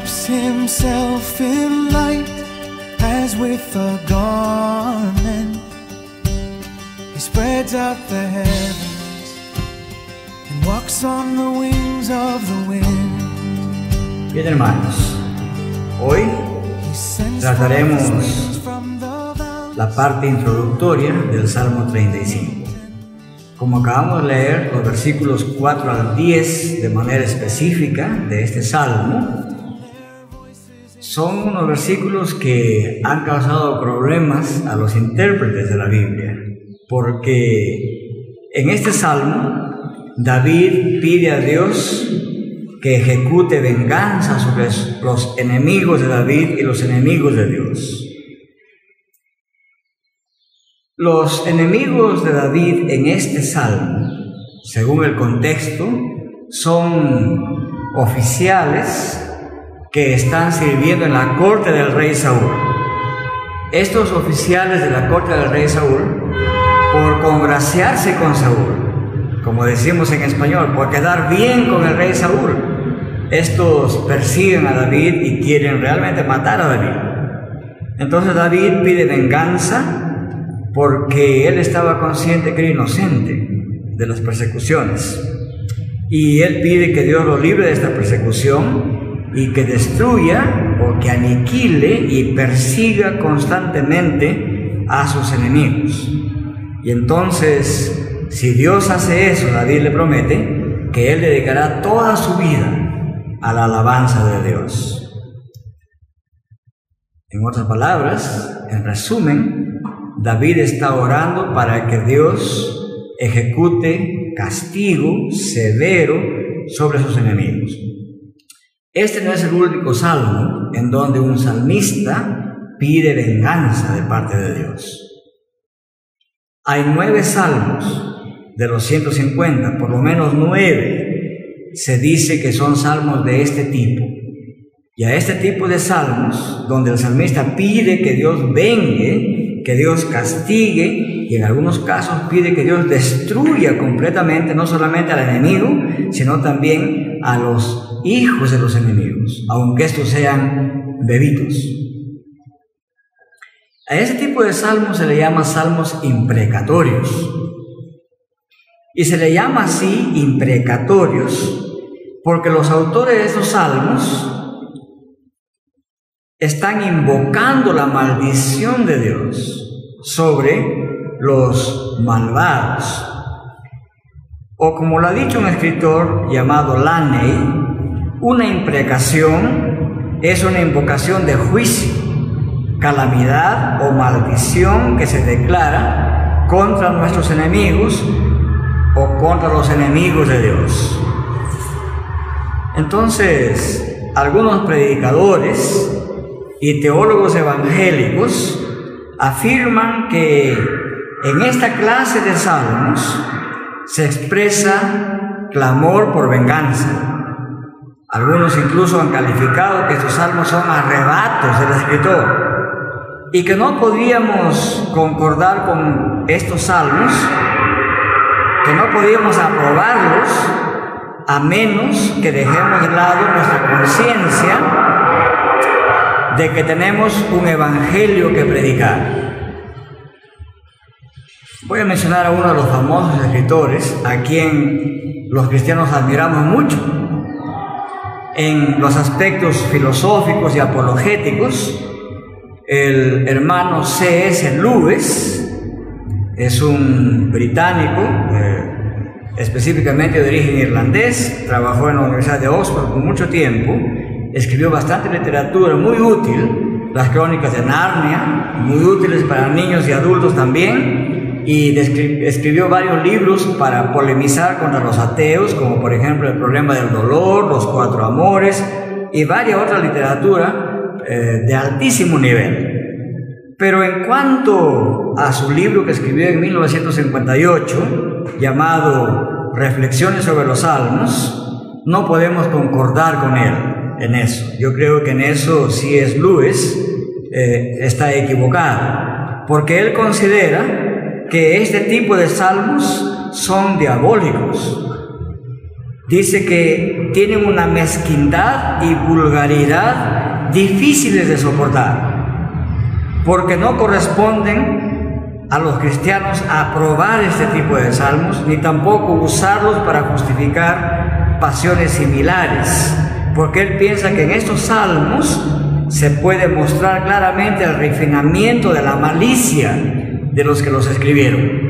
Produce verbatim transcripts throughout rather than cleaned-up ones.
wraps himself in light as with a garment. He spreads out the heavens and walks on the wings of the wind. Bien, hermanos, hoy trataremos la parte introductoria del Salmo treinta y cinco. Como acabamos de leer los versículos cuatro al diez de manera específica de este Salmo, son unos versículos que han causado problemas a los intérpretes de la Biblia, porque en este Salmo David pide a Dios que ejecute venganza sobre los enemigos de David y los enemigos de Dios. Los enemigos de David en este salmo, según el contexto, son oficiales que están sirviendo en la corte del rey Saúl. Estos oficiales de la corte del rey Saúl, por congraciarse con Saúl, como decimos en español, por quedar bien con el rey Saúl, estos persiguen a David y quieren realmente matar a David. Entonces David pide venganza porque él estaba consciente que era inocente de las persecuciones. Y él pide que Dios lo libre de esta persecución y que destruya o que aniquile y persiga constantemente a sus enemigos. Y entonces, si Dios hace eso, David le promete que él dedicará toda su vida a la alabanza de Dios. En otras palabras, en resumen, David está orando para que Dios ejecute castigo severo sobre sus enemigos. Este no es el único salmo en donde un salmista pide venganza de parte de Dios. Hay nueve salmos de los ciento cincuenta, por lo menos nueve se dice que son salmos de este tipo. Y a este tipo de salmos, donde el salmista pide que Dios vengue, que Dios castigue, y en algunos casos pide que Dios destruya completamente, no solamente al enemigo, sino también a los hijos de los enemigos, aunque estos sean bebitos. A este tipo de salmos se le llama salmos imprecatorios. Y se le llama así imprecatorios porque los autores de estos salmos están invocando la maldición de Dios sobre los malvados. O como lo ha dicho un escritor llamado Laney, una imprecación es una invocación de juicio, calamidad o maldición que se declara contra nuestros enemigos o contra los enemigos de Dios. Entonces, algunos predicadores y teólogos evangélicos afirman que en esta clase de salmos se expresa clamor por venganza. Algunos incluso han calificado que estos salmos son arrebatos del escritor y que no podríamos concordar con estos salmos, que no podíamos aprobarlos a menos que dejemos de lado nuestra conciencia de que tenemos un evangelio que predicar. Voy a mencionar a uno de los famosos escritores a quien los cristianos admiramos mucho en los aspectos filosóficos y apologéticos. El hermano C S Lewis es un británico, eh, específicamente de origen irlandés, trabajó en la Universidad de Oxford por mucho tiempo. Escribió bastante literatura muy útil, las crónicas de Narnia, muy útiles para niños y adultos también, y escribió varios libros para polemizar contra los ateos, como por ejemplo El problema del dolor, Los cuatro amores, y varias otras literatura eh, de altísimo nivel. Pero en cuanto a su libro que escribió en mil novecientos cincuenta y ocho, llamado Reflexiones sobre los Salmos, no podemos concordar con él en eso. Yo creo que en eso C S Lewis eh, está equivocado, porque él considera que este tipo de salmos son diabólicos. dice que tienen una mezquindad y vulgaridad difíciles de soportar, porque no corresponden a los cristianos aprobar este tipo de salmos, ni tampoco usarlos para justificar pasiones similares, porque él piensa que en estos salmos se puede mostrar claramente el refinamiento de la malicia de los que los escribieron.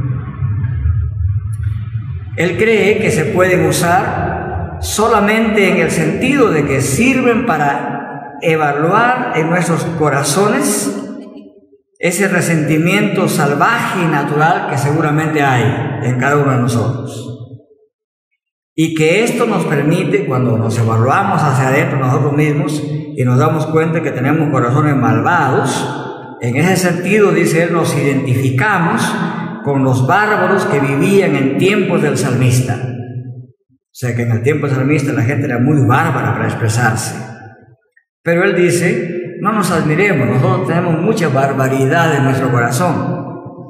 Él cree que se pueden usar solamente en el sentido de que sirven para evaluar en nuestros corazones ese resentimiento salvaje y natural que seguramente hay en cada uno de nosotros. Y que esto nos permite, cuando nos evaluamos hacia adentro nosotros mismos y nos damos cuenta que tenemos corazones malvados, en ese sentido, dice él, nos identificamos con los bárbaros que vivían en tiempos del salmista. O sea que en el tiempo del salmista la gente era muy bárbara para expresarse. Pero él dice, no nos admiremos, nosotros tenemos mucha barbaridad en nuestro corazón.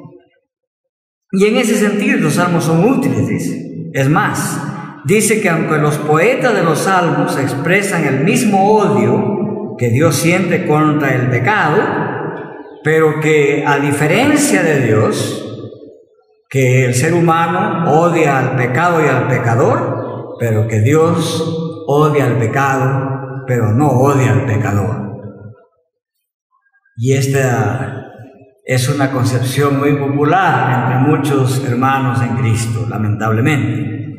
Y en ese sentido los salmos son útiles, dice. Es más, dice que aunque los poetas de los salmos expresan el mismo odio que Dios siente contra el pecado, pero que a diferencia de Dios, que el ser humano odia al pecado y al pecador, pero que Dios odia al pecado, pero no odia al pecador. Y esta es una concepción muy popular entre muchos hermanos en Cristo, lamentablemente.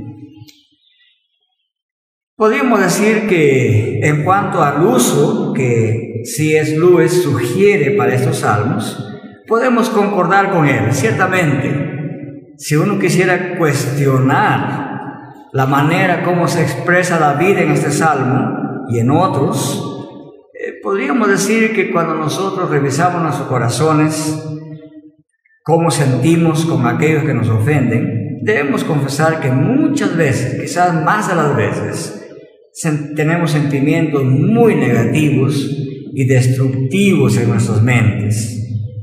Podríamos decir que en cuanto al uso que C S Lewis sugiere para estos salmos, podemos concordar con él. Ciertamente, si uno quisiera cuestionar la manera como se expresa David en este salmo y en otros, eh, podríamos decir que cuando nosotros revisamos nuestros corazones, cómo sentimos con aquellos que nos ofenden, debemos confesar que muchas veces, quizás más de las veces, tenemos sentimientos muy negativos y destructivos en nuestras mentes.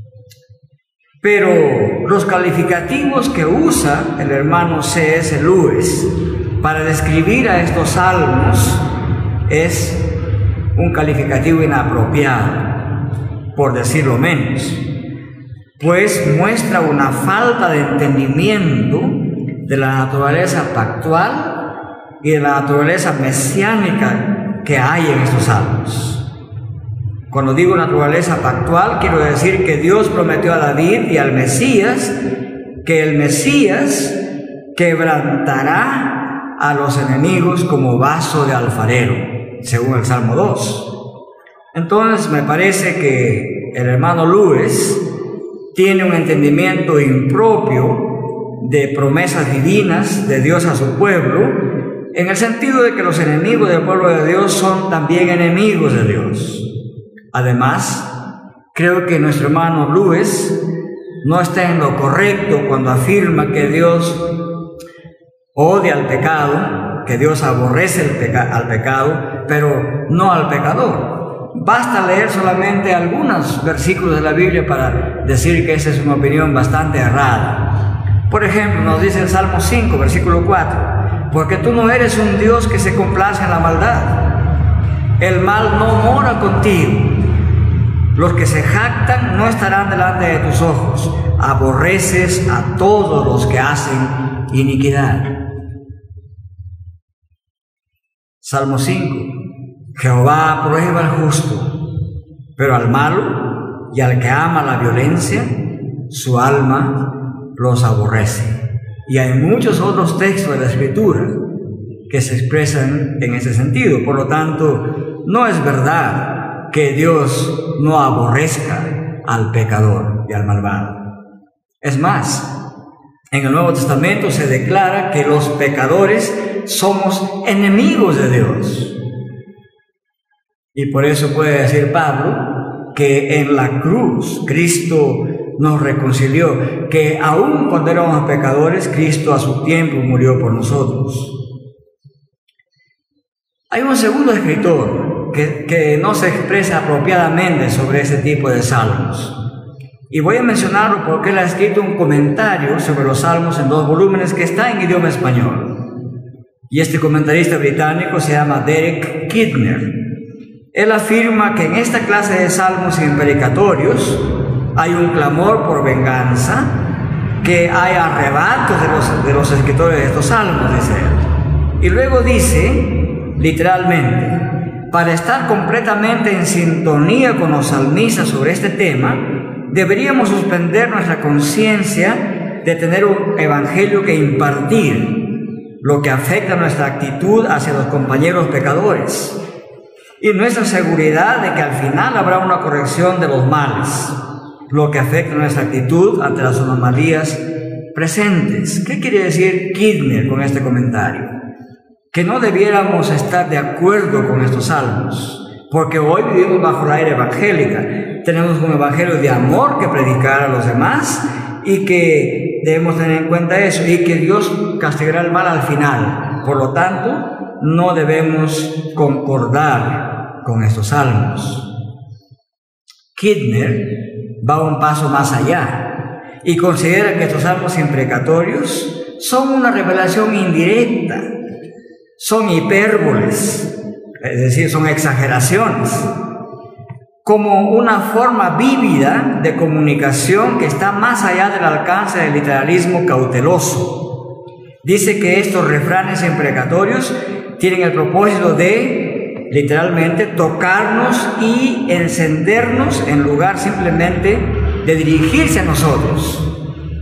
Pero los calificativos que usa el hermano C S Lewis para describir a estos salmos es un calificativo inapropiado, por decirlo menos, pues muestra una falta de entendimiento de la naturaleza pactual y de la naturaleza mesiánica que hay en estos salmos. Cuando digo naturaleza pactual, quiero decir que Dios prometió a David y al Mesías que el Mesías quebrantará a los enemigos como vaso de alfarero, según el Salmo dos. Entonces me parece que el hermano Lewis tiene un entendimiento impropio de promesas divinas de Dios a su pueblo, en el sentido de que los enemigos del pueblo de Dios son también enemigos de Dios. Además, creo que nuestro hermano Lewis no está en lo correcto cuando afirma que Dios odia al pecado, que Dios aborrece el peca- al pecado, pero no al pecador. Basta leer solamente algunos versículos de la Biblia para decir que esa es una opinión bastante errada. Por ejemplo, nos dice el Salmo cinco, versículo cuatro, porque tú no eres un Dios que se complace en la maldad. El mal no mora contigo. Los que se jactan no estarán delante de tus ojos. Aborreces a todos los que hacen iniquidad. Salmo cinco. Jehová aprueba al justo, pero al malo y al que ama la violencia, su alma los aborrece. Y hay muchos otros textos de la Escritura que se expresan en ese sentido. Por lo tanto, no es verdad que Dios no aborrezca al pecador y al malvado. Es más, en el Nuevo Testamento se declara que los pecadores somos enemigos de Dios. Y por eso puede decir Pablo que en la cruz Cristo nos reconcilió, que aun cuando éramos pecadores, Cristo a su tiempo murió por nosotros. Hay un segundo escritor Que, que no se expresa apropiadamente sobre ese tipo de salmos. Y voy a mencionarlo porque él ha escrito un comentario sobre los salmos en dos volúmenes que está en idioma español. Y este comentarista británico se llama Derek Kidner. Él afirma que en esta clase de salmos imprecatorios hay un clamor por venganza, que hay arrebatos de los, de los escritores de estos salmos, dice él. Y luego dice, literalmente, para estar completamente en sintonía con los salmistas sobre este tema, deberíamos suspender nuestra conciencia de tener un evangelio que impartir, lo que afecta nuestra actitud hacia los compañeros pecadores, y nuestra seguridad de que al final habrá una corrección de los males, lo que afecta nuestra actitud ante las anomalías presentes. ¿Qué quiere decir Kidner con este comentario? Que no debiéramos estar de acuerdo con estos salmos, porque hoy vivimos bajo la era evangélica. Tenemos un evangelio de amor que predicar a los demás, y que debemos tener en cuenta eso, y que Dios castigará el mal al final. Por lo tanto, no debemos concordar con estos salmos. Kidner va un paso más allá y considera que estos salmos imprecatorios son una revelación indirecta, son hipérboles, es decir, son exageraciones, como una forma vívida de comunicación que está más allá del alcance del literalismo cauteloso. Dice que estos refranes imprecatorios tienen el propósito de, literalmente, tocarnos y encendernos en lugar simplemente de dirigirse a nosotros.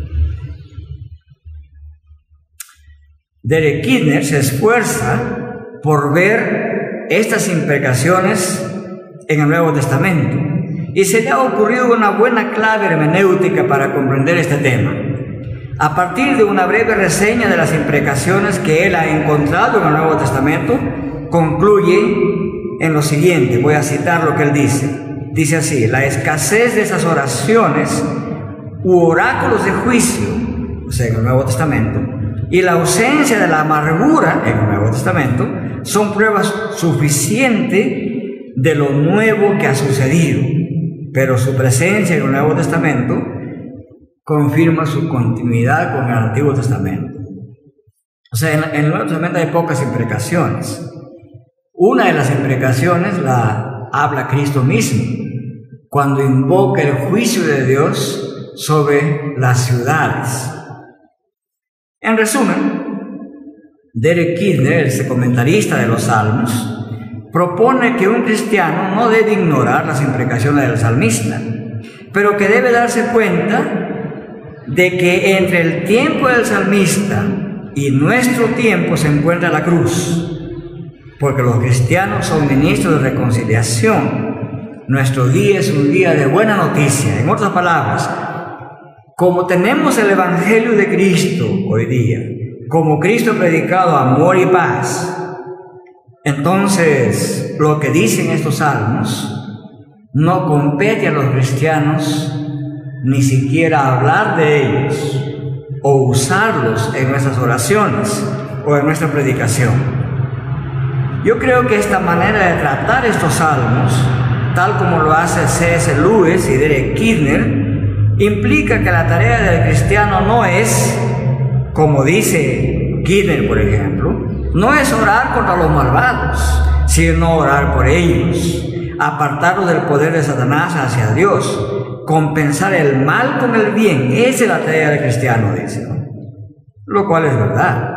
Derek Kidner se esfuerza por ver estas imprecaciones en el Nuevo Testamento, y se le ha ocurrido una buena clave hermenéutica para comprender este tema. A partir de una breve reseña de las imprecaciones que él ha encontrado en el Nuevo Testamento, concluye en lo siguiente. Voy a citar lo que él dice. Dice así: la escasez de esas oraciones u oráculos de juicio, o sea, en el Nuevo Testamento, y la ausencia de la amargura en el Nuevo Testamento son pruebas suficientes de lo nuevo que ha sucedido, pero su presencia en el Nuevo Testamento confirma su continuidad con el Antiguo Testamento. O sea, en, en el Nuevo Testamento hay pocas imprecaciones. Una de las imprecaciones la habla Cristo mismo, cuando invoca el juicio de Dios sobre las ciudades. En resumen, Derek Kidner, el comentarista de los Salmos, propone que un cristiano no debe ignorar las imprecaciones del salmista, pero que debe darse cuenta de que entre el tiempo del salmista y nuestro tiempo se encuentra la cruz, porque los cristianos son ministros de reconciliación. Nuestro día es un día de buena noticia. En otras palabras, como tenemos el Evangelio de Cristo hoy día, como Cristo ha predicado amor y paz, entonces lo que dicen estos salmos no compete a los cristianos ni siquiera hablar de ellos o usarlos en nuestras oraciones o en nuestra predicación. Yo creo que esta manera de tratar estos salmos, tal como lo hace C S Lewis y Derek Kidner, implica que la tarea del cristiano no es, como dice Kidner por ejemplo, no es orar contra los malvados, sino orar por ellos, apartarlos del poder de Satanás hacia Dios, compensar el mal con el bien. Esa es la tarea del cristiano, dice, ¿no? Lo cual es verdad,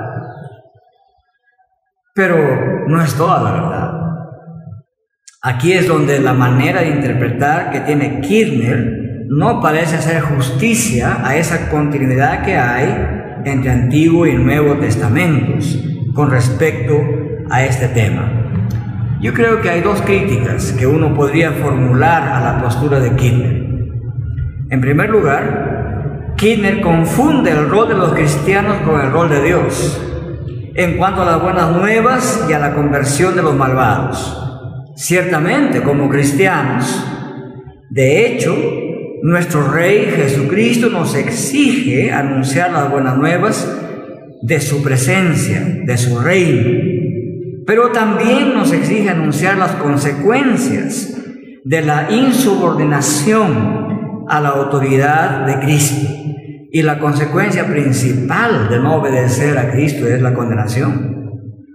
pero no es toda la verdad. Aquí es donde la manera de interpretar que tiene Kidner no parece hacer justicia a esa continuidad que hay entre Antiguo y Nuevo Testamentos con respecto a este tema. Yo creo que hay dos críticas que uno podría formular a la postura de Kidner. En primer lugar, Kidner confunde el rol de los cristianos con el rol de Dios en cuanto a las buenas nuevas y a la conversión de los malvados. Ciertamente, como cristianos, de hecho, nuestro Rey Jesucristo nos exige anunciar las buenas nuevas de su presencia, de su reino, pero también nos exige anunciar las consecuencias de la insubordinación a la autoridad de Cristo, y la consecuencia principal de no obedecer a Cristo es la condenación.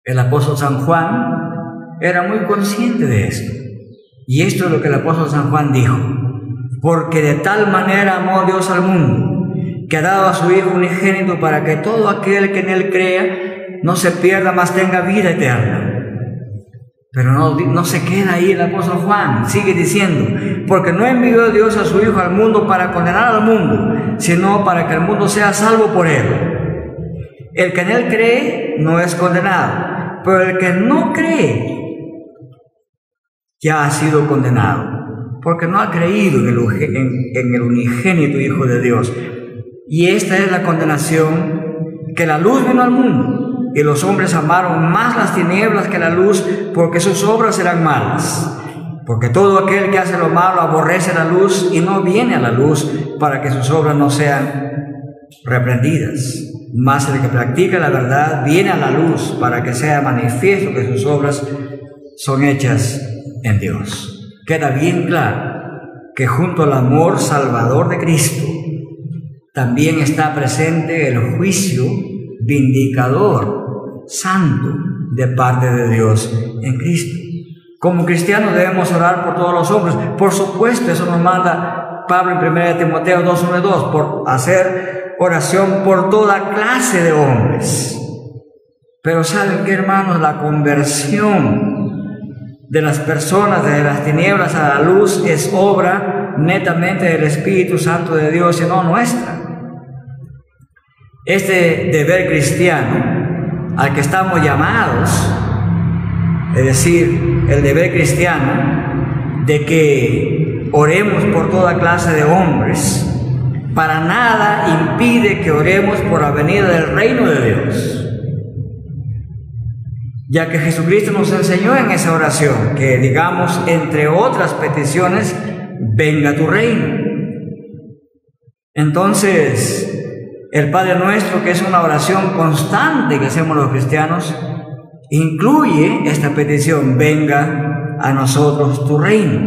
El apóstol San Juan era muy consciente de esto. Y esto es lo que el apóstol San Juan dijo: porque de tal manera amó Dios al mundo, que ha dado a su Hijo unigénito, para que todo aquel que en Él crea no se pierda, mas tenga vida eterna. Pero no, no se queda ahí el apóstol Juan, sigue diciendo: porque no envió Dios a su Hijo al mundo para condenar al mundo, sino para que el mundo sea salvo por Él. El que en Él cree no es condenado, pero el que no cree ya ha sido condenado, porque no ha creído en el, en, en el unigénito Hijo de Dios. Y esta es la condenación: que la luz vino al mundo, y los hombres amaron más las tinieblas que la luz, porque sus obras eran malas. Porque todo aquel que hace lo malo aborrece la luz y no viene a la luz, para que sus obras no sean reprendidas. Mas el que practica la verdad viene a la luz, para que sea manifiesto que sus obras son hechas en Dios. Queda bien claro que junto al amor salvador de Cristo también está presente el juicio vindicador santo de parte de Dios en Cristo. Como cristianos debemos orar por todos los hombres. Por supuesto, eso nos manda Pablo en primera de Timoteo dos, uno y dos, por hacer oración por toda clase de hombres. Pero ¿saben qué, hermanos? La conversión de las personas de las tinieblas a la luz es obra netamente del Espíritu Santo de Dios y no nuestra. Este deber cristiano al que estamos llamados, es decir, el deber cristiano de que oremos por toda clase de hombres, para nada impide que oremos por la venida del reino de Dios, ya que Jesucristo nos enseñó en esa oración que digamos, entre otras peticiones: venga tu reino. Entonces, el Padre Nuestro, que es una oración constante que hacemos los cristianos, incluye esta petición: venga a nosotros tu reino.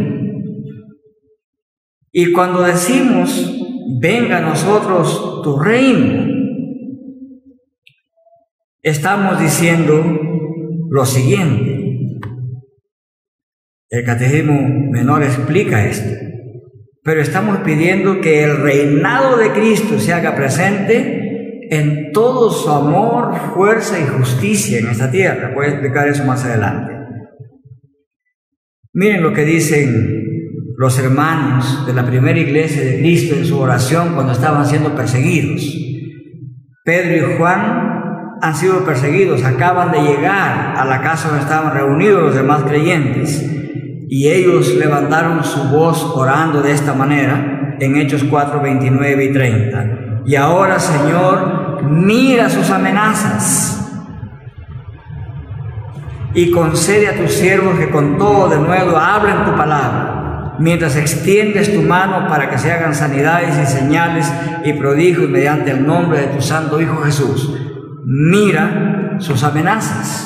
Y cuando decimos venga a nosotros tu reino, estamos diciendo lo siguiente. El Catecismo Menor explica esto. Pero estamos pidiendo que el reinado de Cristo se haga presente en todo su amor, fuerza y justicia en esta tierra. Voy a explicar eso más adelante. Miren lo que dicen los hermanos de la primera iglesia de Cristo en su oración cuando estaban siendo perseguidos. Pedro y Juan han sido perseguidos, acaban de llegar a la casa donde estaban reunidos los demás creyentes. Y ellos levantaron su voz orando de esta manera en Hechos cuatro, veintinueve y treinta. Y ahora, Señor, mira sus amenazas y concede a tus siervos que con todo de nuevo hablen tu palabra, mientras extiendes tu mano para que se hagan sanidades y señales y prodigios mediante el nombre de tu santo Hijo Jesús. Mira sus amenazas.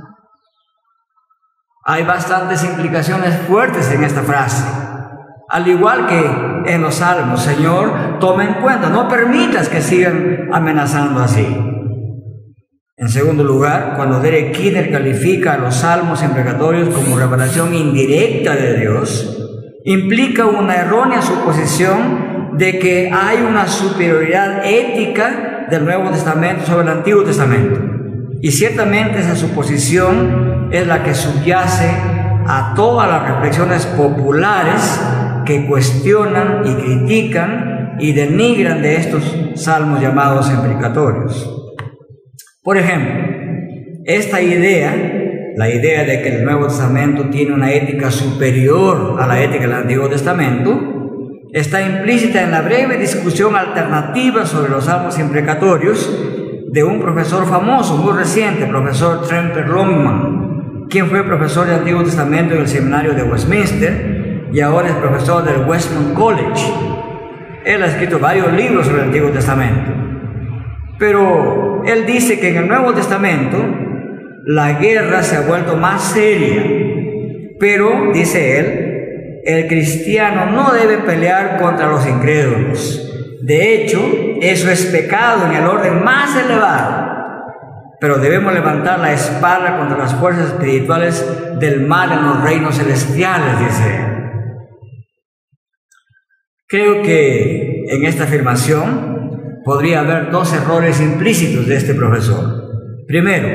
Hay bastantes implicaciones fuertes en esta frase. Al igual que en los salmos: Señor, toma en cuenta, no permitas que sigan amenazando así. En segundo lugar, cuando Derek Kidner califica a los salmos imprecatorios como revelación indirecta de Dios, implica una errónea suposición de que hay una superioridad ética del Nuevo Testamento sobre el Antiguo Testamento. Y ciertamente esa suposición es la que subyace a todas las reflexiones populares que cuestionan y critican y denigran de estos salmos llamados imprecatorios. Por ejemplo, esta idea, la idea de que el Nuevo Testamento tiene una ética superior a la ética del Antiguo Testamento, está implícita en la breve discusión alternativa sobre los salmos imprecatorios de un profesor famoso, muy reciente, profesor Tremper Longman, quien fue profesor de Antiguo Testamento en el seminario de Westminster y ahora es profesor del Westminster College. Él ha escrito varios libros sobre el Antiguo Testamento. Pero él dice que en el Nuevo Testamento la guerra se ha vuelto más seria. Pero, dice él, el cristiano no debe pelear contra los incrédulos. De hecho, eso es pecado en el orden más elevado. pero debemos levantar la espada contra las fuerzas espirituales del mal en los reinos celestiales, dice él. Creo que en esta afirmación podría haber dos errores implícitos de este profesor. Primero,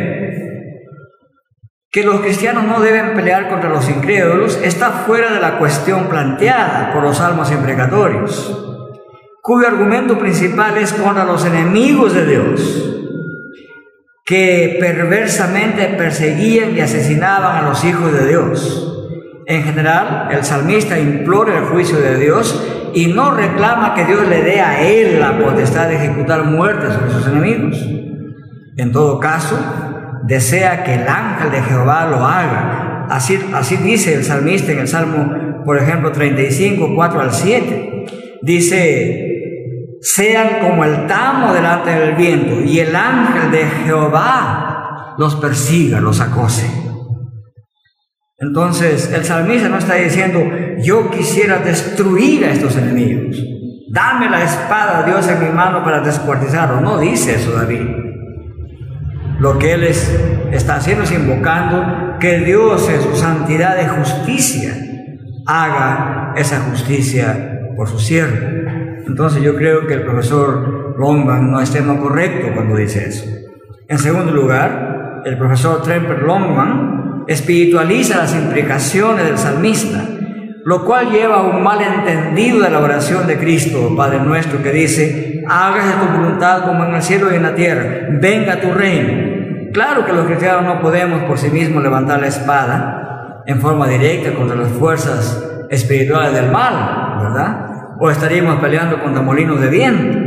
que los cristianos no deben pelear contra los incrédulos está fuera de la cuestión planteada por los salmos imprecatorios, cuyo argumento principal es contra los enemigos de Dios, que perversamente perseguían y asesinaban a los hijos de Dios. En general, el salmista implora el juicio de Dios y no reclama que Dios le dé a él la potestad de ejecutar muerte sobre sus enemigos. En todo caso, desea que el ángel de Jehová lo haga. Así, así dice el salmista en el Salmo, por ejemplo, treinta y cinco, cuatro al siete. Dice: sean como el tamo delante del viento, y el ángel de Jehová los persiga, los acose. Entonces, el salmista no está diciendo: yo quisiera destruir a estos enemigos, dame la espada, Dios, en mi mano para descuartizarlos. No dice eso David. Lo que él es, está haciendo es invocando que Dios en su santidad de justicia haga esa justicia por su siervo. Entonces yo creo que el profesor Longman no está en lo correcto cuando dice eso. En segundo lugar, el profesor Tremper Longman espiritualiza las implicaciones del salmista, lo cual lleva a un malentendido de la oración de Cristo, Padre nuestro, que dice: hágase tu voluntad como en el cielo y en la tierra, venga tu reino. Claro que los cristianos no podemos por sí mismos levantar la espada en forma directa contra las fuerzas espirituales del mal, ¿verdad? O estaríamos peleando contra molinos de viento.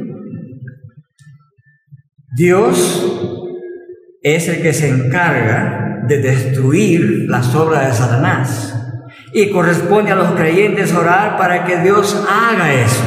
Dios es el que se encarga de destruir las obras de Satanás, y corresponde a los creyentes orar para que Dios haga eso.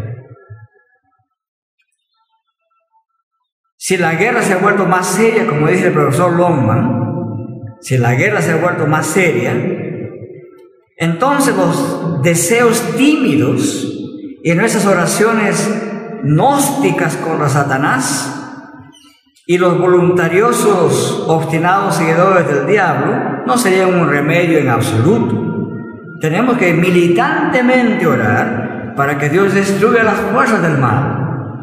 Si la guerra se ha vuelto más seria, como dice el profesor Longman, si la guerra se ha vuelto más seria, entonces los deseos tímidos y nuestras oraciones gnósticas contra Satanás y los voluntariosos obstinados seguidores del diablo no serían un remedio en absoluto. Tenemos que militantemente orar para que Dios destruya las fuerzas del mal.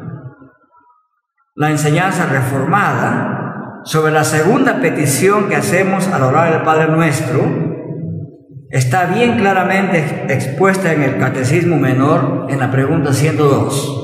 La enseñanza reformada sobre la segunda petición que hacemos al orar el Padre Nuestro está bien claramente expuesta en el Catecismo Menor en la pregunta ciento dos.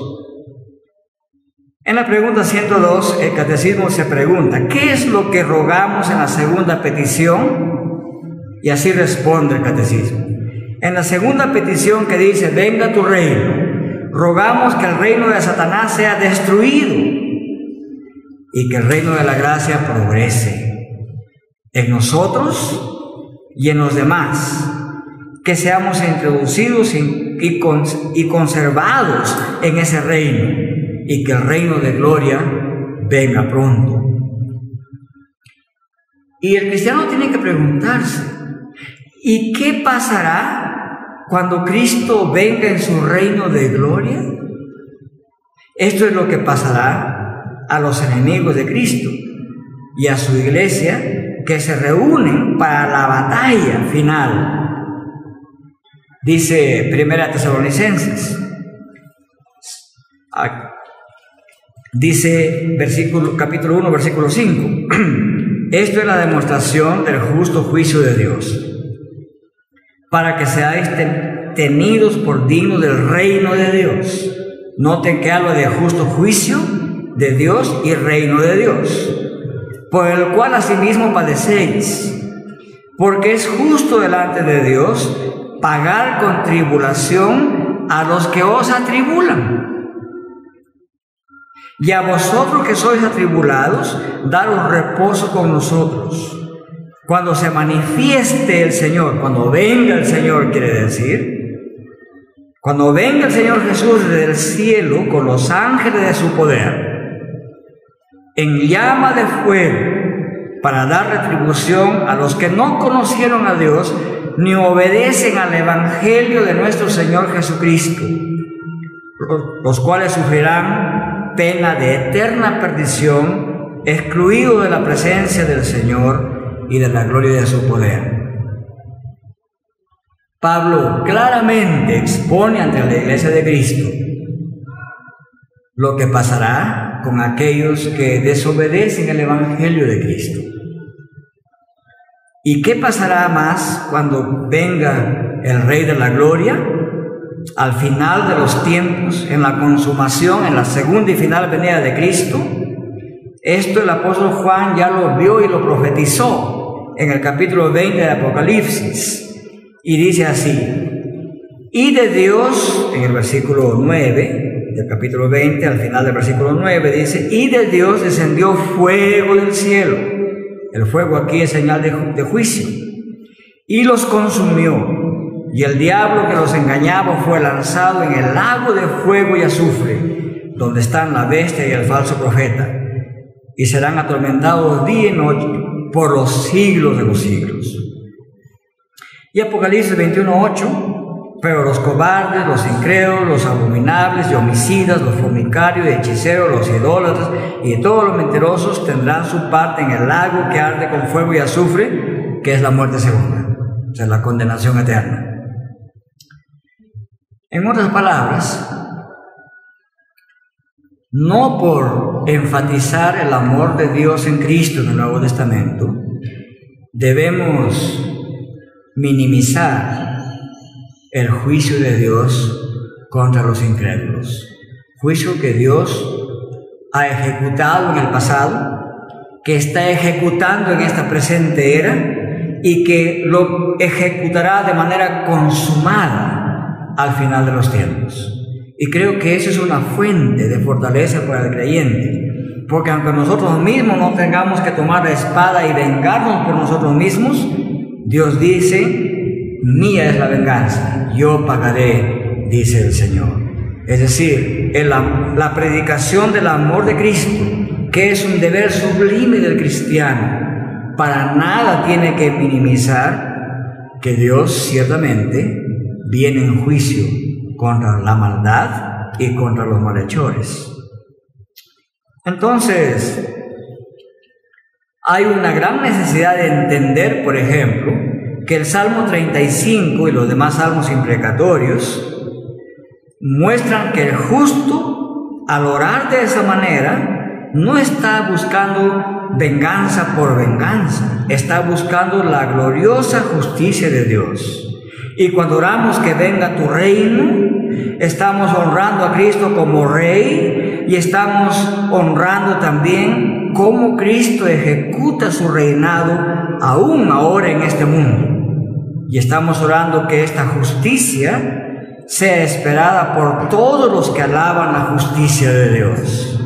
En la pregunta ciento dos, el Catecismo se pregunta: ¿qué es lo que rogamos en la segunda petición? Y así responde el Catecismo. En la segunda petición, que dice: venga tu reino, rogamos que el reino de Satanás sea destruido y que el reino de la gracia progrese en nosotros y en los demás, que seamos introducidos y, y, cons, y conservados en ese reino, y que el reino de gloria venga pronto. Y el cristiano tiene que preguntarse: ¿y qué pasará cuando Cristo venga en su reino de gloria? Esto es lo que pasará a los enemigos de Cristo y a su iglesia, que se reúnen para la batalla final. Dice Primera Tesalonicenses, dice versículo, capítulo uno, versículo cinco: esto es la demostración del justo juicio de Dios, para que seáis tenidos por dignos del reino de Dios. Noten que habla de justo juicio de Dios y reino de Dios, por el cual asimismo padecéis, porque es justo delante de Dios pagar con tribulación a los que os atribulan, y a vosotros que sois atribulados, daros reposo con nosotros, cuando se manifieste el Señor. Cuando venga el Señor, quiere decir, cuando venga el Señor Jesús desde el cielo con los ángeles de su poder, en llama de fuego, para dar retribución a los que no conocieron a Dios ni obedecen al evangelio de nuestro Señor Jesucristo, los cuales sufrirán pena de eterna perdición excluido de la presencia del Señor y de la gloria de su poder. Pablo claramente expone ante la iglesia de Cristo lo que pasará con aquellos que desobedecen el Evangelio de Cristo. ¿Y qué pasará más cuando venga el Rey de la Gloria? Al final de los tiempos, en la consumación, en la segunda y final venida de Cristo. Esto el apóstol Juan ya lo vio y lo profetizó en el capítulo veinte de Apocalipsis. Y dice así: y de Dios, en el versículo nueve del capítulo veinte, al final del versículo nueve, dice: y de Dios descendió fuego del cielo. El fuego aquí es señal de, ju de juicio. Y los consumió. Y el diablo que los engañaba fue lanzado en el lago de fuego y azufre, donde están la bestia y el falso profeta. Y serán atormentados día y noche por los siglos de los siglos. Y Apocalipsis veintiuno ocho: pero los cobardes, los incrédulos, los abominables y homicidas, los fornicarios y hechiceros, los idólatras y todos los mentirosos tendrán su parte en el lago que arde con fuego y azufre, que es la muerte segunda, o sea, la condenación eterna. En otras palabras, no por enfatizar el amor de Dios en Cristo en el Nuevo Testamento, debemos minimizar el juicio de Dios contra los incrédulos. Juicio que Dios ha ejecutado en el pasado, que está ejecutando en esta presente era y que lo ejecutará de manera consumada al final de los tiempos. Y creo que eso es una fuente de fortaleza para el creyente, porque aunque nosotros mismos no tengamos que tomar la espada y vengarnos por nosotros mismos, Dios dice: mía es la venganza, yo pagaré, dice el Señor. Es decir, en la, la predicación del amor de Cristo, que es un deber sublime del cristiano, para nada tiene que minimizar que Dios ciertamente viene en juicio contra la maldad y contra los malhechores. Entonces, hay una gran necesidad de entender, por ejemplo, que el Salmo treinta y cinco y los demás salmos imprecatorios muestran que el justo, al orar de esa manera, no está buscando venganza por venganza, está buscando la gloriosa justicia de Dios. Y cuando oramos que venga tu reino, estamos honrando a Cristo como Rey y estamos honrando también cómo Cristo ejecuta su reinado aún ahora en este mundo. Y estamos orando que esta justicia sea esperada por todos los que alaban la justicia de Dios.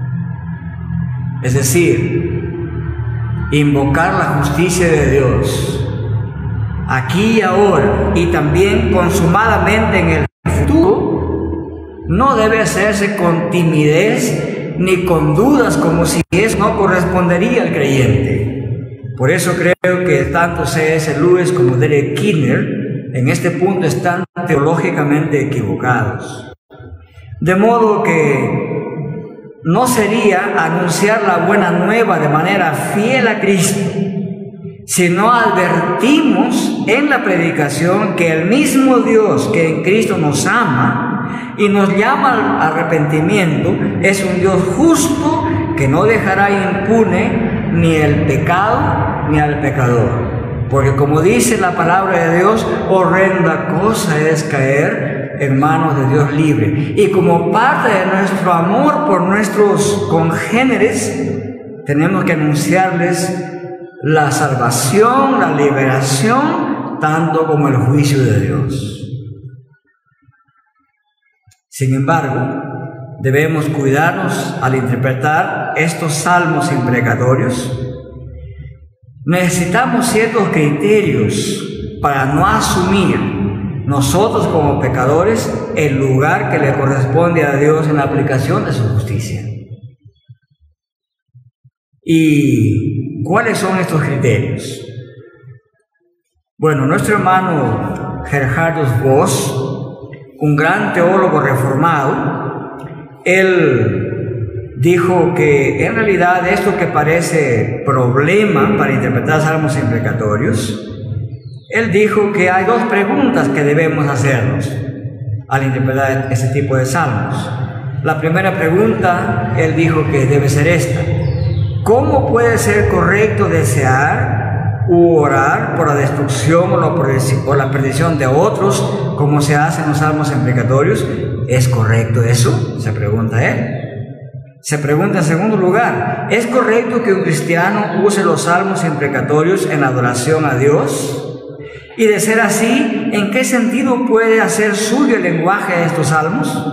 Es decir, invocar la justicia de Dios aquí y ahora y también consumadamente en el futuro no debe hacerse con timidez ni con dudas, como si eso no correspondería al creyente. Por eso creo que tanto C S Lewis como Derek Kidner en este punto están teológicamente equivocados. De modo que no sería anunciar la buena nueva de manera fiel a Cristo, sino advertimos en la predicación que el mismo Dios que en Cristo nos ama y nos llama al arrepentimiento es un Dios justo que no dejará impune ni el pecado ni al pecador, porque como dice la palabra de Dios, horrenda cosa es caer en manos de Dios libre. Y como parte de nuestro amor por nuestros congéneres, tenemos que anunciarles la salvación, la liberación, tanto como el juicio de Dios. Sin embargo, debemos cuidarnos al interpretar estos salmos imprecatorios. Necesitamos ciertos criterios para no asumir nosotros como pecadores el lugar que le corresponde a Dios en la aplicación de su justicia. ¿Y cuáles son estos criterios? Bueno, nuestro hermano Gerhardus Voss, un gran teólogo reformado, él dijo que en realidad esto que parece problema para interpretar salmos imprecatorios, él dijo que hay dos preguntas que debemos hacernos al interpretar este tipo de salmos. La primera pregunta, él dijo que debe ser esta: ¿cómo puede ser correcto desear u orar por la destrucción o la perdición de otros como se hace en los salmos imprecatorios? ¿Es correcto eso?, se pregunta él. Se pregunta en segundo lugar: ¿es correcto que un cristiano use los salmos imprecatorios en adoración a Dios? Y de ser así, ¿en qué sentido puede hacer suyo el lenguaje de estos salmos?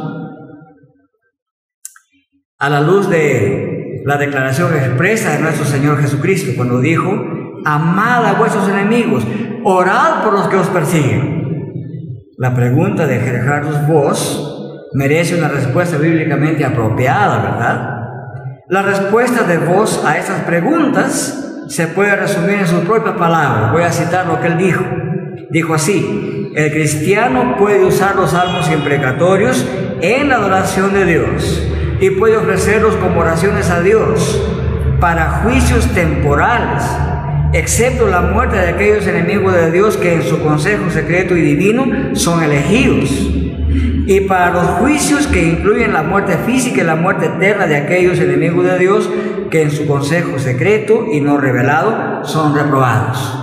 A la luz de la declaración expresa de nuestro Señor Jesucristo, cuando dijo: amad a vuestros enemigos, orad por los que os persiguen. La pregunta de Gerhardus Voss merece una respuesta bíblicamente apropiada, ¿verdad? La respuesta de Voss a estas preguntas se puede resumir en sus propias palabras. Voy a citar lo que él dijo. Dijo así: el cristiano puede usar los salmos imprecatorios en la adoración de Dios y puede ofrecerlos como oraciones a Dios para juicios temporales, excepto la muerte de aquellos enemigos de Dios que en su consejo secreto y divino son elegidos, y para los juicios que incluyen la muerte física y la muerte eterna de aquellos enemigos de Dios que en su consejo secreto y no revelado son reprobados.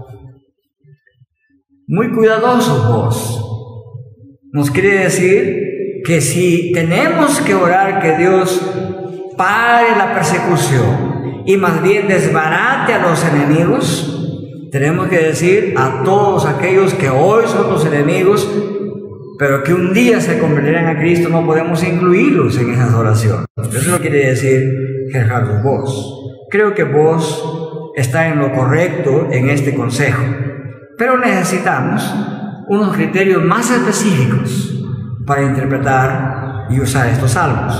Muy cuidadosos vos. Nos quiere decir que si tenemos que orar que Dios pare la persecución y más bien desbarate a los enemigos, tenemos que decir a todos aquellos que hoy son los enemigos, pero que un día se convertirán a Cristo, no podemos incluirlos en esas oraciones. Eso lo quiere decir Gerhardus Voss. Creo que Voss está en lo correcto en este consejo, pero necesitamos unos criterios más específicos para interpretar y usar estos salmos.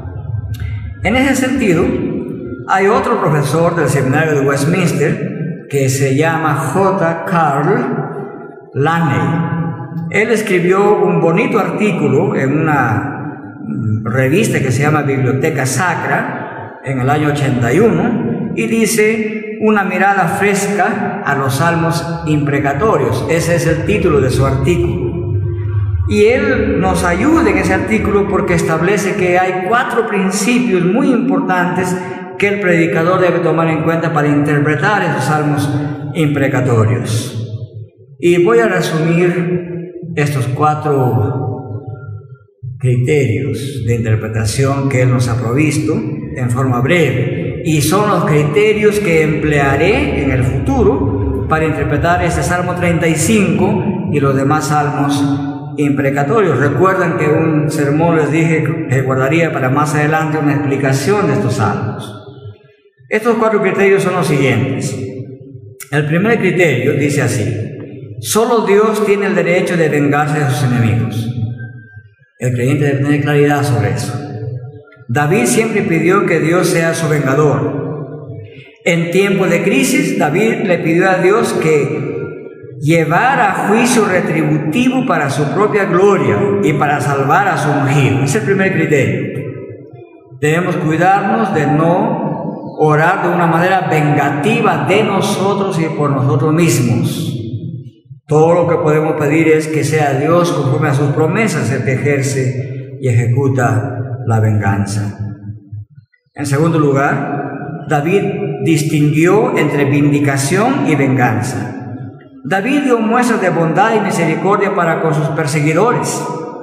En ese sentido, hay otro profesor del seminario de Westminster que se llama J. Carl Laney. Él escribió un bonito artículo en una revista que se llama Biblioteca Sacra en el año ochenta y uno y dice: una mirada fresca a los salmos imprecatorios. Ese es el título de su artículo. Y él nos ayuda en ese artículo porque establece que hay cuatro principios muy importantes que el predicador debe tomar en cuenta para interpretar esos salmos imprecatorios. Y voy a resumir estos cuatro criterios de interpretación que él nos ha provisto en forma breve. Y son los criterios que emplearé en el futuro para interpretar este Salmo treinta y cinco y los demás salmos imprecatorios. Recuerdan que un sermón les dije que guardaría para más adelante una explicación de estos salmos. Estos cuatro criterios son los siguientes. El primer criterio dice así: solo Dios tiene el derecho de vengarse de sus enemigos. El creyente debe tener claridad sobre eso. David siempre pidió que Dios sea su vengador. En tiempos de crisis, David le pidió a Dios que llevara a juicio retributivo para su propia gloria y para salvar a su ungido. Ese es el primer criterio. Debemos cuidarnos de no orar de una manera vengativa de nosotros y por nosotros mismos. Todo lo que podemos pedir es que sea Dios, conforme a sus promesas, el que ejerce y ejecuta la venganza. En segundo lugar, David distinguió entre vindicación y venganza. David dio muestras de bondad y misericordia para con sus perseguidores.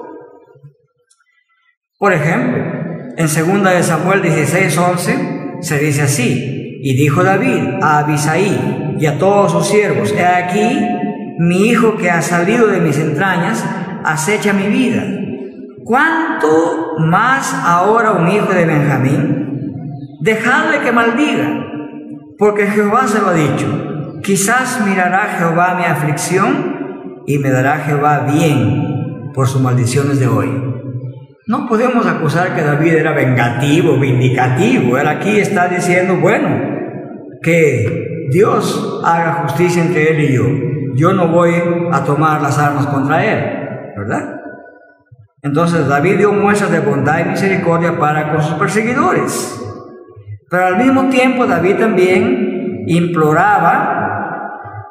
Por ejemplo, en segunda de Samuel dieciséis once se dice así: y dijo David a Abisai y a todos sus siervos: he aquí, mi hijo que ha salido de mis entrañas acecha mi vida. ¿Cuánto más ahora un hijo de Benjamín? Dejadle que maldiga, porque Jehová se lo ha dicho. Quizás mirará Jehová mi aflicción y me dará Jehová bien por sus maldiciones de hoy. No podemos acusar que David era vengativo, vindicativo. Él aquí está diciendo, bueno, que Dios haga justicia entre él y yo. Yo no voy a tomar las armas contra él, ¿verdad? Entonces David dio muestras de bondad y misericordia para con sus perseguidores. Pero al mismo tiempo David también imploraba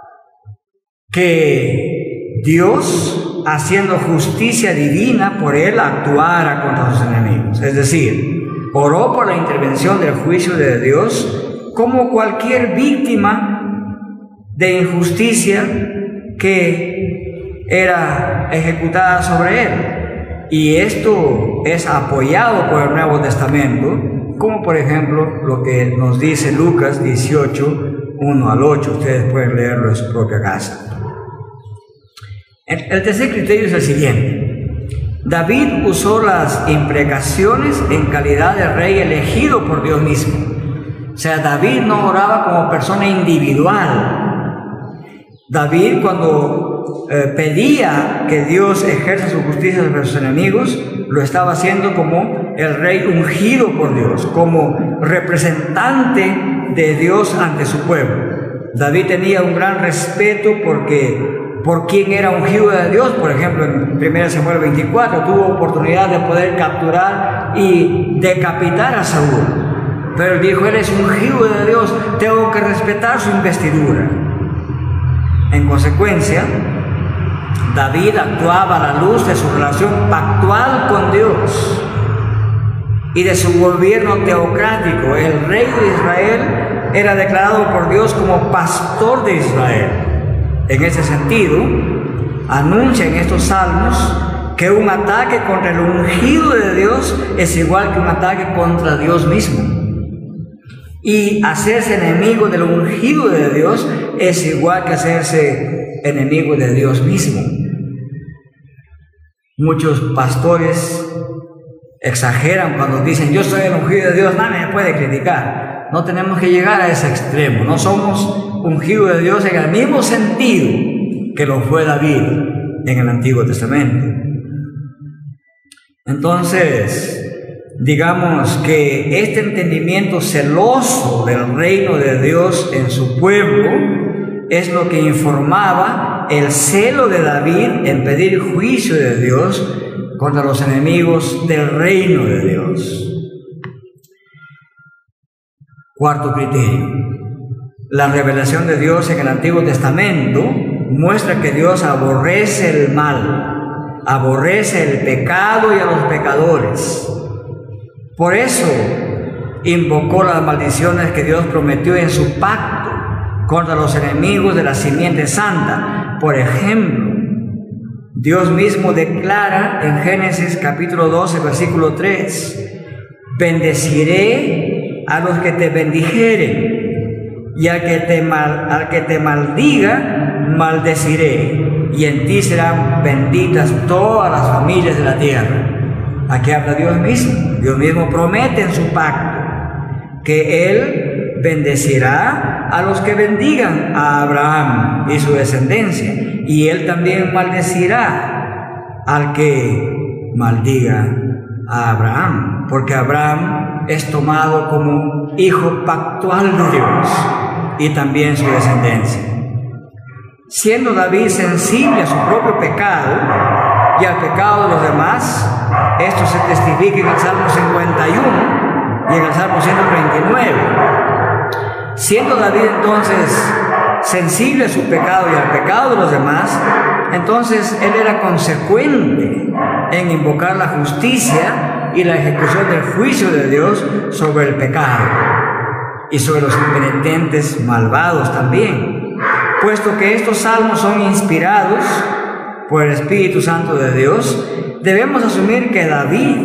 que Dios, haciendo justicia divina por él, actuara contra sus enemigos. Es decir, oró por la intervención del juicio de Dios como cualquier víctima de injusticia que era ejecutada sobre él. Y esto es apoyado por el Nuevo Testamento, como por ejemplo lo que nos dice Lucas dieciocho, uno al ocho. Ustedes pueden leerlo en su propia casa. El tercer criterio es el siguiente. David usó las imprecaciones en calidad de rey elegido por Dios mismo. O sea, David no oraba como persona individual. David, cuando eh, pedía que Dios ejerza su justicia sobre sus enemigos, lo estaba haciendo como el rey ungido por Dios, como representante de Dios ante su pueblo. David tenía un gran respeto porque por quien era ungido de Dios. Por ejemplo, en primera Samuel veinticuatro tuvo oportunidad de poder capturar y decapitar a Saúl. Pero él dijo, él es ungido de Dios, tengo que respetar su investidura. En consecuencia, David actuaba a la luz de su relación pactual con Dios y de su gobierno teocrático. El rey de Israel era declarado por Dios como pastor de Israel. En ese sentido, anuncia en estos salmos que un ataque contra el ungido de Dios es igual que un ataque contra Dios mismo. Y hacerse enemigo del ungido de Dios es igual que hacerse enemigo de Dios mismo. Muchos pastores exageran cuando dicen, yo soy el ungido de Dios, nadie me puede criticar. No tenemos que llegar a ese extremo. No somos ungido de Dios en el mismo sentido que lo fue David en el Antiguo Testamento. Entonces, digamos que este entendimiento celoso del reino de Dios en su pueblo es lo que informaba el celo de David en pedir juicio de Dios contra los enemigos del reino de Dios. Cuarto criterio. La revelación de Dios en el Antiguo Testamento muestra que Dios aborrece el mal, aborrece el pecado y a los pecadores. Por eso invocó las maldiciones que Dios prometió en su pacto contra los enemigos de la simiente santa. Por ejemplo, Dios mismo declara en Génesis capítulo doce, versículo tres, bendeciré a los que te bendijeren, y al que te, mal, al que te maldiga, maldeciré, y en ti serán benditas todas las familias de la tierra. Aquí habla Dios mismo. Dios mismo promete en su pacto que Él bendecirá a los que bendigan a Abraham y su descendencia, y Él también maldecirá al que maldiga a Abraham, porque Abraham es tomado como hijo pactual de Dios y también su descendencia. Siendo David sensible a su propio pecado y al pecado de los demás, esto se testifica en el Salmo cincuenta y uno y en el Salmo ciento treinta y nueve. Siendo David entonces sensible a su pecado y al pecado de los demás, entonces él era consecuente en invocar la justicia y la ejecución del juicio de Dios sobre el pecado y sobre los impenitentes malvados también, puesto que estos salmos son inspirados por el Espíritu Santo de Dios. Debemos asumir que David,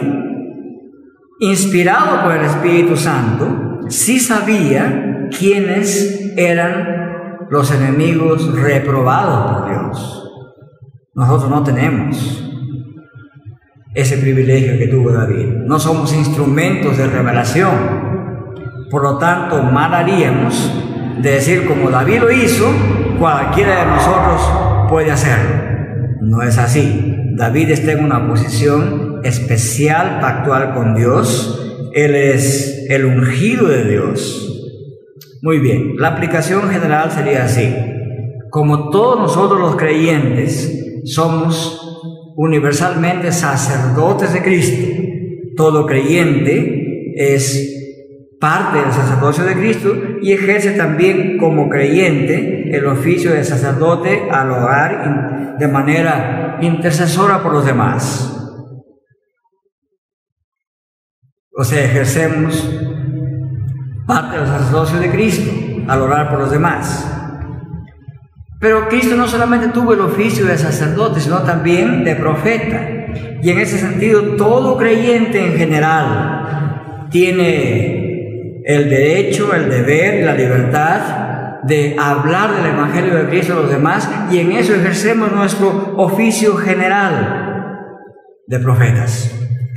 inspirado por el Espíritu Santo, sí sabía quiénes eran los enemigos reprobados por Dios. Nosotros no tenemos ese privilegio que tuvo David. No somos instrumentos de revelación. Por lo tanto, mal haríamos de decir, como David lo hizo, cualquiera de nosotros puede hacerlo. No es así. David está en una posición especial, pactual con Dios. Él es el ungido de Dios. Muy bien, la aplicación general sería así. Como todos nosotros los creyentes somos universalmente sacerdotes de Cristo. Todo creyente es parte del sacerdocio de Cristo y ejerce también como creyente el oficio de sacerdote al orar de manera intercesora por los demás. O sea, ejercemos parte del sacerdocio de Cristo al orar por los demás. Pero Cristo no solamente tuvo el oficio de sacerdote, sino también de profeta. Y en ese sentido, todo creyente en general tiene el derecho, el deber y la libertad de hablar del Evangelio de Cristo a los demás, y en eso ejercemos nuestro oficio general de profetas.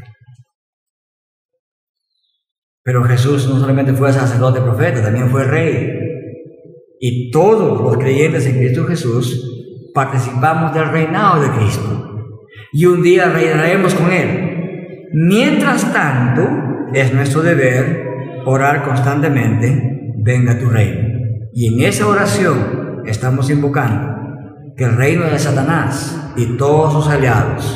Pero Jesús no solamente fue sacerdote profeta, también fue rey. Y todos los creyentes en Cristo Jesús participamos del reinado de Cristo. Y un día reinaremos con Él. Mientras tanto, es nuestro deber orar constantemente, venga tu reino. Y en esa oración estamos invocando que el reino de Satanás y todos sus aliados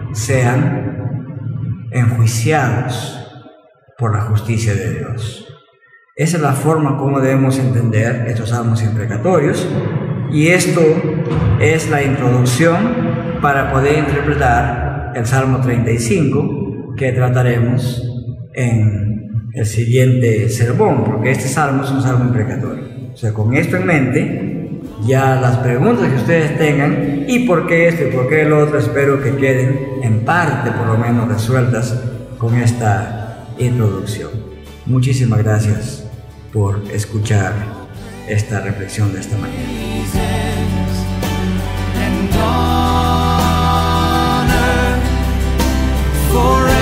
sean enjuiciados por la justicia de Dios. Esa es la forma como debemos entender estos salmos imprecatorios, y esto es la introducción para poder interpretar el Salmo treinta y cinco, que trataremos en el siguiente sermón, porque este salmo es un salmo imprecatorio. O sea, con esto en mente, ya las preguntas que ustedes tengan, y por qué esto y por qué el otro, espero que queden en parte por lo menos resueltas con esta introducción. Muchísimas gracias por escuchar esta reflexión de esta mañana. Forever.